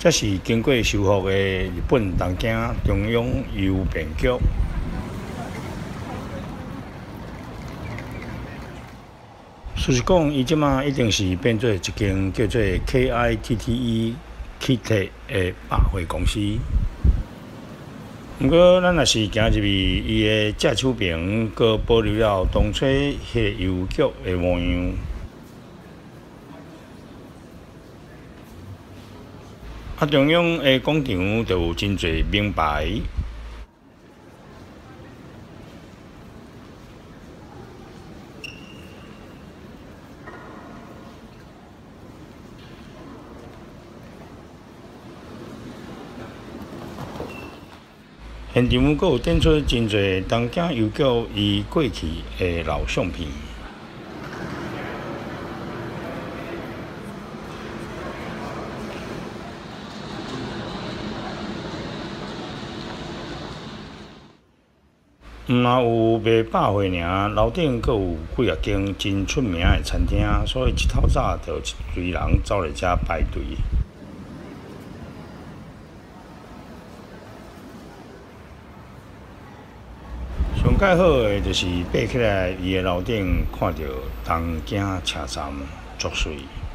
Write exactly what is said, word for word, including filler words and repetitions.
这是经过修复的日本东京中央邮便局。事实讲，伊即马一定是变做一间叫做 K I T T E Kite 的百货公司。毋过，咱若是行入去，伊的正手边，阁保留了当初迄邮局的模样。啊，中央的广场就有真侪名牌。现场阁有展出真侪东京邮局伊过去的老相片。毋若有卖百货尔，楼顶阁有几啊间真出名的餐厅，所以一透早就一堆人走来遮排队。上介好诶，就是爬起来伊诶楼顶，看到东京车站，足水。